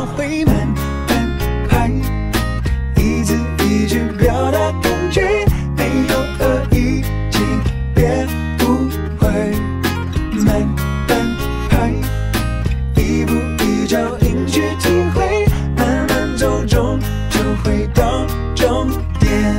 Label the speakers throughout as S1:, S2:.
S1: 会慢半拍，一字一句表达感觉，没有恶意，请别误会。慢半拍，一步一脚印去体会，慢慢走中就会到终点。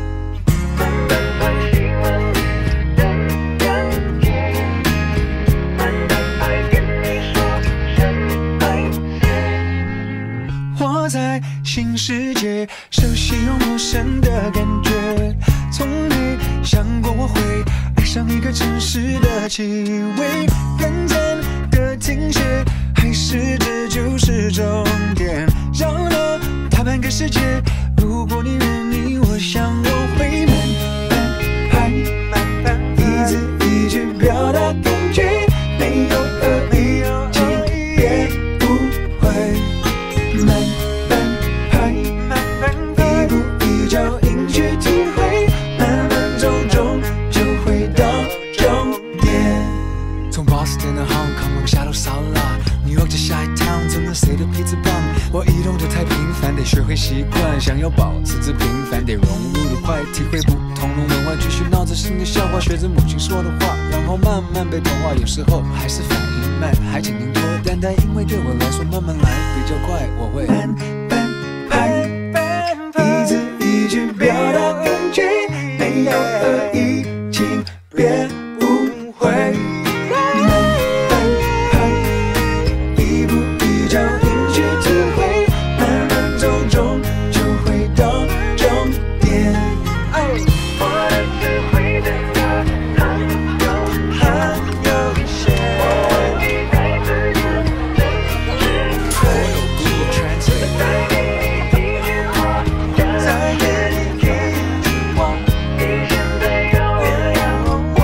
S1: 活在新世界，熟悉又陌生的感觉，从没想过我会爱上一个城市的气味。短暂的停歇，还是这就是终点？绕了大半个世界，如果你愿意，我想我会慢半拍，一字一句表达感觉，没有恶意，请别误会。 慢半拍，一步一脚印去体会，慢慢走中就会到终点。从波士顿到 Hong Kong， 往下到烧腊，New York 这下一趟，怎么谁的鼻子棒？我移动得太频繁，得学会习惯。想要保持这平凡，得融入得快，体会不同的文化，继续闹着新的笑话，学着母亲说的话，然后慢慢被同化。有时候还是反应慢，还请您多担待，因为对我来说慢慢来比较快，我会慢半拍，一字一句表达感觉，没有恶意，请别误会。慢半拍，一步一脚印去体会，慢慢走中就会到终点。我的智慧真的很有限，我期待自己真实。再给你一句话，再给你一句话，你现在要原谅我。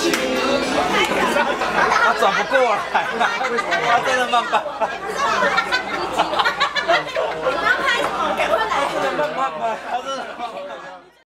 S2: 他转不过来，他真的慢半拍。